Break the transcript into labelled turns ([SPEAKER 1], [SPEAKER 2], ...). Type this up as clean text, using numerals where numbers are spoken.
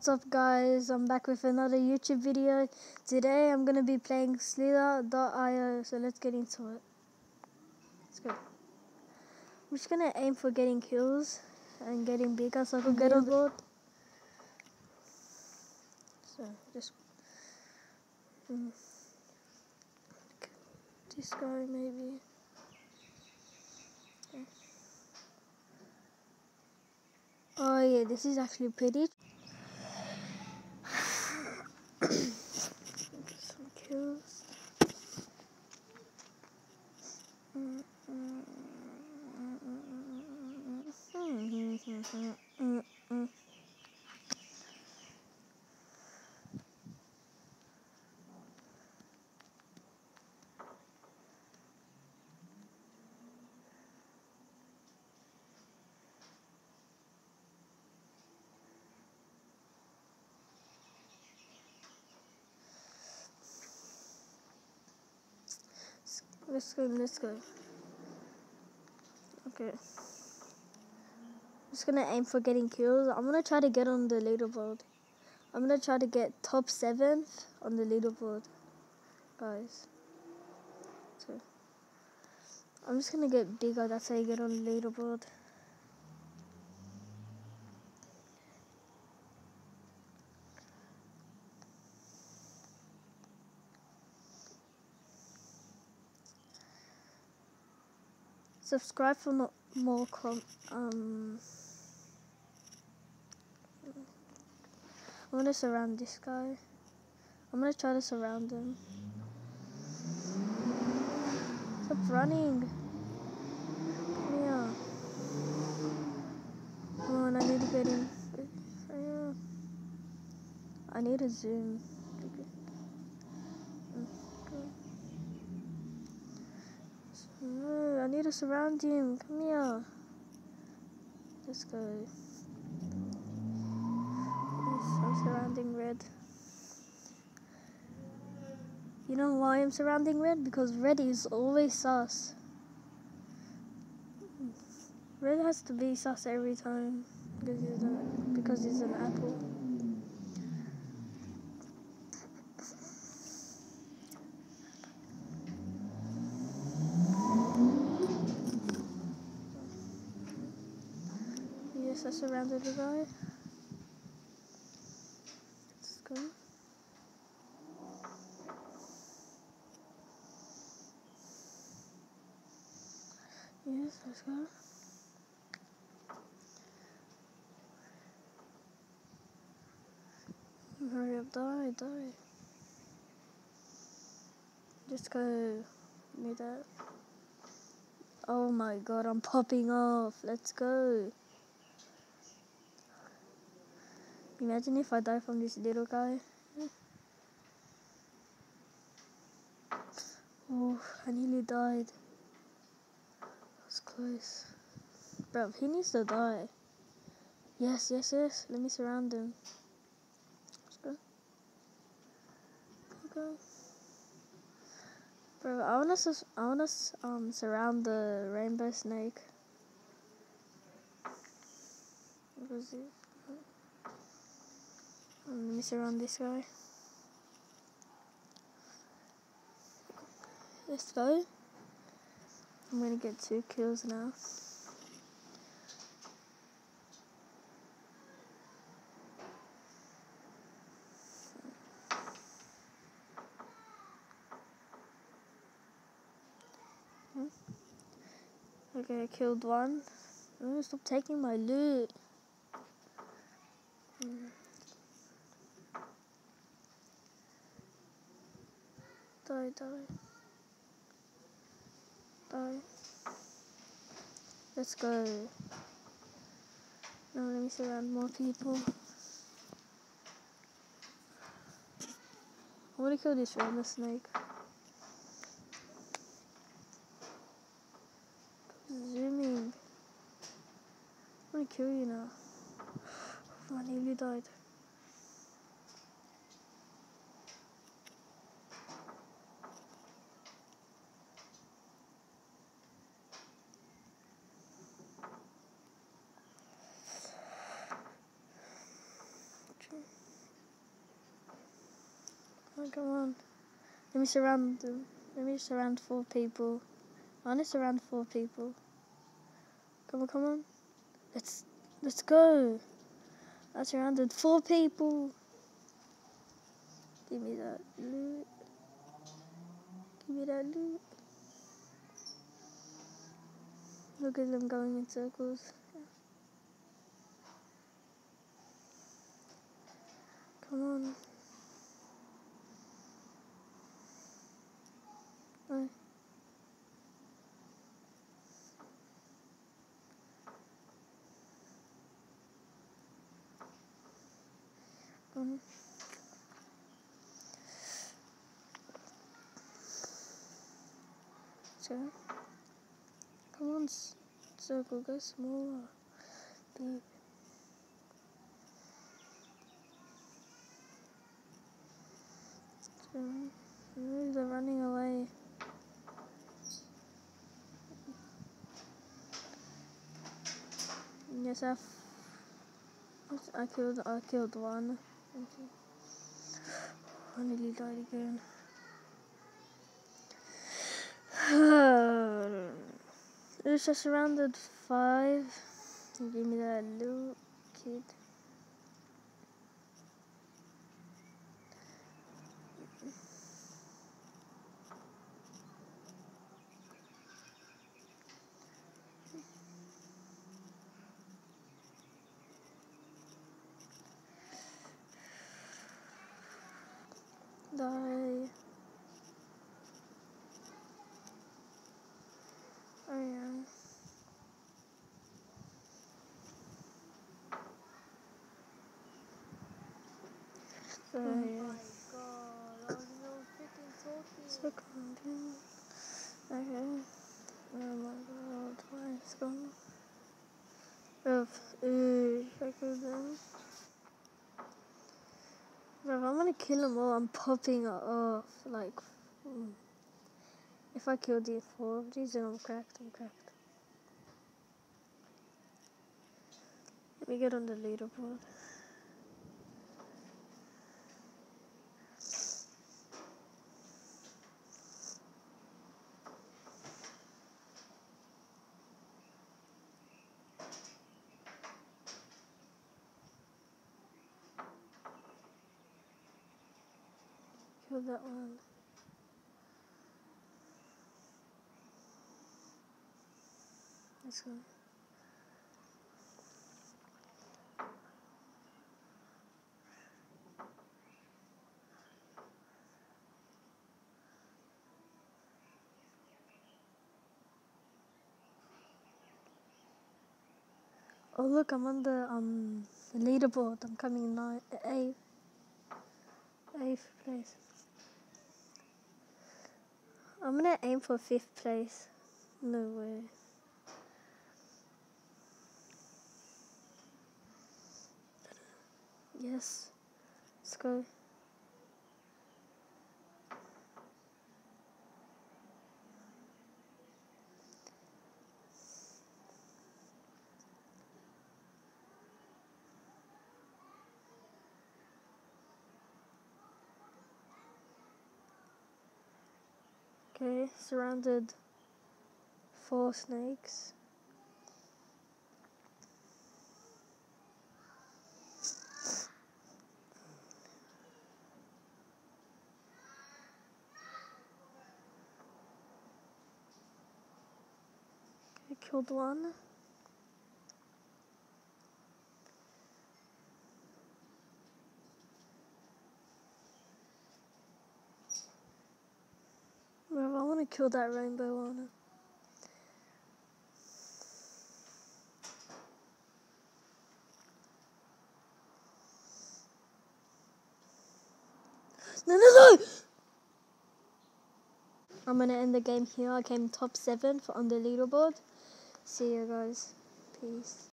[SPEAKER 1] What's up guys, I'm back with another YouTube video. Today I'm going to be playing Slither.io, so let's get into it. Let's go. I'm just going to aim for getting kills and getting bigger so I can get on board. So just this guy maybe. Okay. Oh yeah, this is actually pretty. Some kills. Let's go. Okay. I'm just gonna aim for getting kills. I'm gonna try to get on the leaderboard. I'm gonna try to get top 7th on the leaderboard, guys. So I'm just gonna get bigger. That's how you get on the leaderboard. Subscribe for more I'm gonna surround this guy. I'm gonna try to surround him. Stop running. Come here. Come on, I need to get him. I need to zoom. No, I need to surround him. Come here. Let's go. Yes, I'm surrounding red. You know why I'm surrounding red? Because red is always sus. Red has to be sus every time because he's an apple. Yes, I surrounded the guy. Let's go. Yes, let's go. Hurry up, die. Just go. Give me that. Oh my god, I'm popping off. Let's go. Imagine if I die from this little guy. Oh, I nearly died. That was close. Bro, he needs to die. Yes. Let me surround him. Let's go. Okay. Bro, I wanna surround the rainbow snake. What was it? Let me surround this guy. Let's go. I'm gonna get 2 kills now. Okay, I killed 1. Oh, stop taking my loot. Die. Let's go. Now let me surround more people. I want to kill this rainbow snake. Zooming. I want to kill you now. Oh, I nearly died. Oh, come on. Let me surround them. Let me surround 4 people. I want to surround 4 people. Come on, come on. Let's go. I surrounded 4 people. Give me that loot. Give me that loot. Look at them going in circles. Come on. Oh. So, come on, circle, go smaller. Deep. So, they're running away. Yes, I killed one. I nearly died again. It was just surrounded 5. Give me that loot, kid. Die. I am. So,
[SPEAKER 2] Oh
[SPEAKER 1] yeah.
[SPEAKER 2] my god, I was no freaking talking.
[SPEAKER 1] Second. Okay. Oh my god, why is it gone? Second then. Bro, if I'm gonna kill them all, I'm popping it off. Like, if I kill these 4 of these, then I'm cracked. Let me get on the leaderboard. Kill that one. Let's go. Oh look, I'm on the leaderboard. I'm coming 8th place. I'm gonna aim for 5th place. No way. Yes. Let's go. Okay, surrounded 4 snakes. I killed one. Bro, I wanna kill that rainbow one. No! I'm gonna end the game here. I came top 7th on the leaderboard. See you guys. Peace.